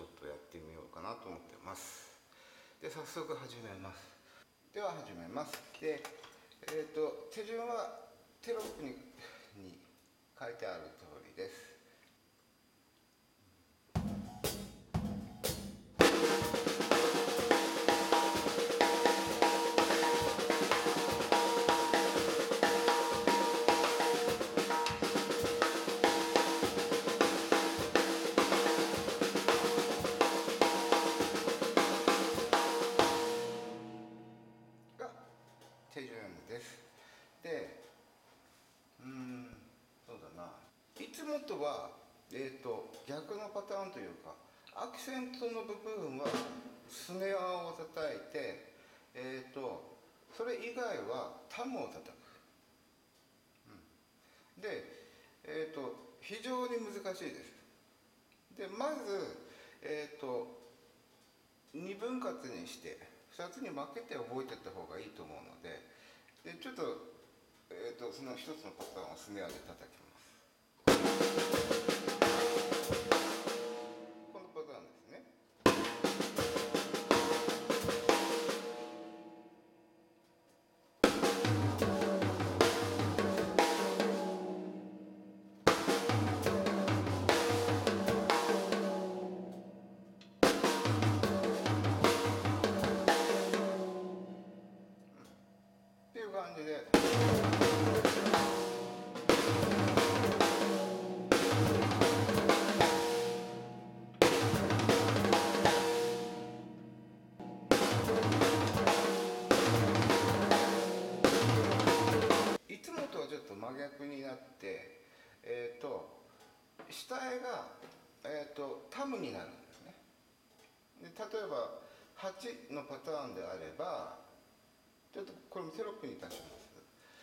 ょっとやってみようかなと思ってます。で早速始めます。では始めます。で手順はテロップに書いてある通りです。手順です。でそうだな、いつもとは逆のパターンというか、アクセントの部分はスネアを叩いて、それ以外はタムを叩く、で非常に難しいです。でまず2分割にして2つに分けて覚えていった方がいいと思うので、ちょっと、その1つのパターンをスネアで叩きます。このパターンですね。っていう感じで。いつもとはちょっと真逆になって、下絵が、タムになるんですね。で例えば8のパターンであれば、ちょっとこれもテロップに出します。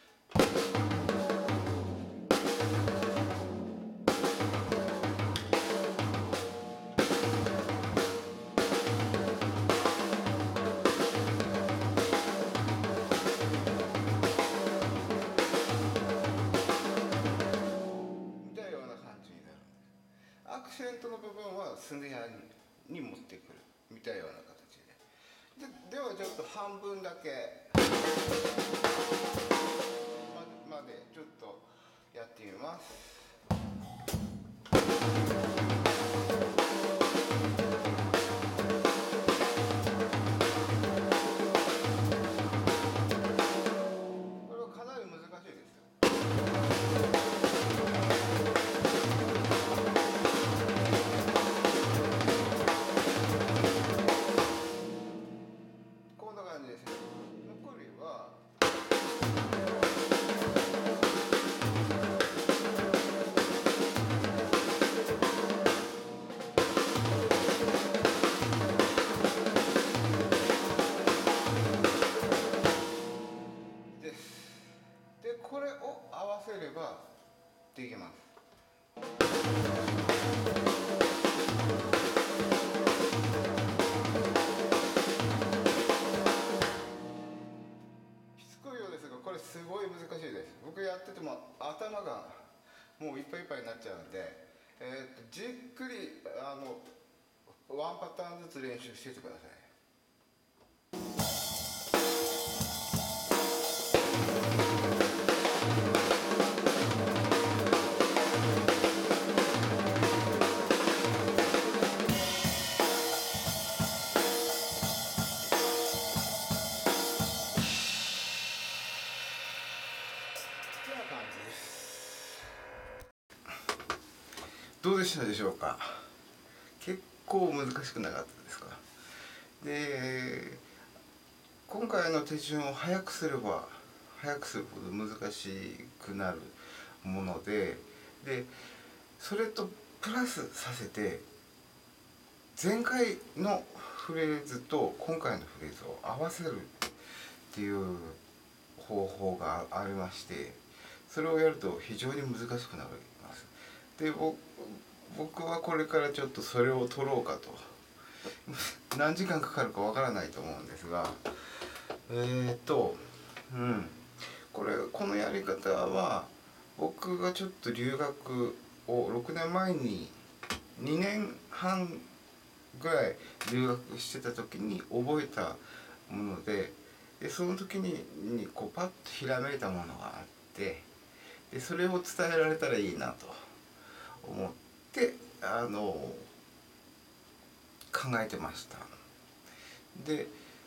みたいなような感じになるんです。アクセントの部分はスネアに持ってくるみたいなような形で。ではちょっと半分だけまでちょっとやってみます。これはかなり難しいです。こんな感じです。残りはです。でこれを合わせればできます。しつこいようですが、これすごい難しいです。僕やってても頭がもういっぱいいっぱいになっちゃうんで、じっくりワンパターンずつ練習しててください。こんな感じです。どうでしたでしょうか。結構難しくなかったですか。で今回の手順を早くすれば早くするほど難しくなるもので、それとプラスさせて前回のフレーズと今回のフレーズを合わせるっていう方法がありまして、それをやると非常に難しくなります。で僕はこれからちょっとそれを取ろうかと何時間かかるかわからないと思うんですが、このやり方は僕がちょっと留学を6年前に2年半ぐらい留学してた時に覚えたもので、その時にこうパッとひらめいたものがあって、でそれを伝えられたらいいなと思って考えてました。で、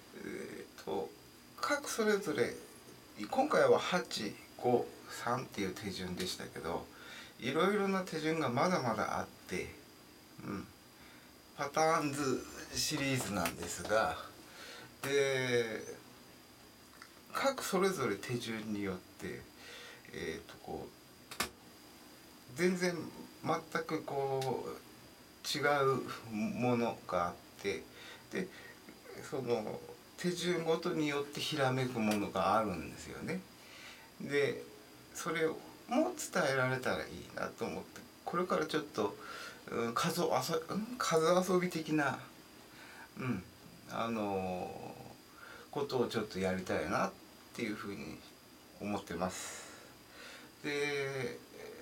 各それぞれ今回は853っていう手順でしたけど、いろいろな手順がまだまだあって、パターンズシリーズなんですが、で各それぞれ手順によってこう全然全くこう違うものがあって、でその手順ごとによってひらめくものがあるんですよね。でそれをも伝えられたらいいなと思って、これからちょっと、数遊び的な、ことをちょっとやりたいなっていうふうに思ってます。で、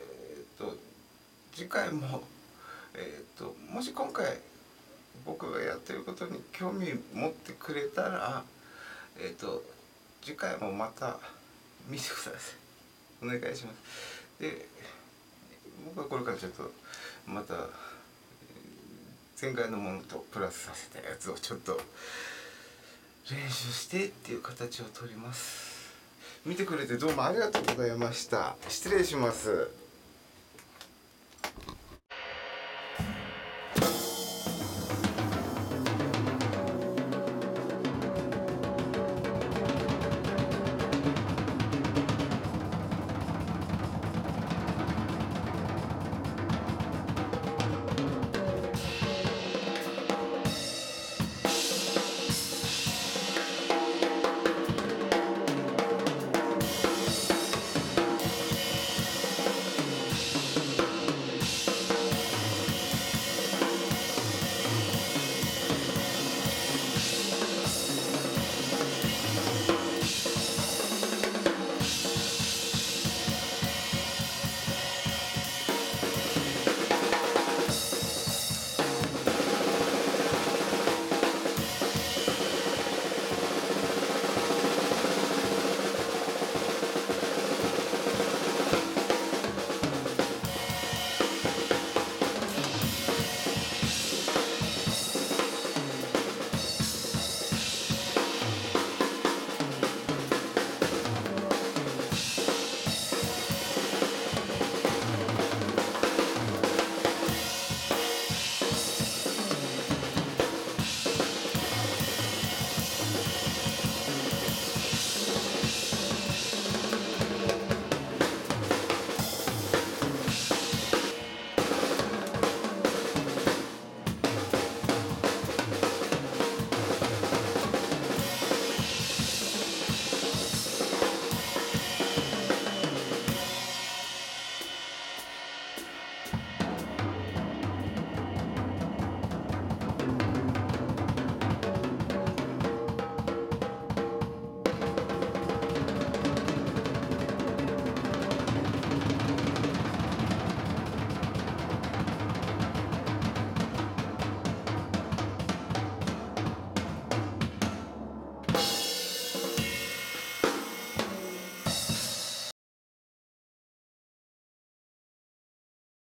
次回も、もし今回僕がやってることに興味持ってくれたら、次回もまた見てください。お願いします。で、僕はこれからちょっとまた前回のものとプラスさせたやつをちょっと練習してっていう形をとります。見てくれてどうもありがとうございました。失礼します。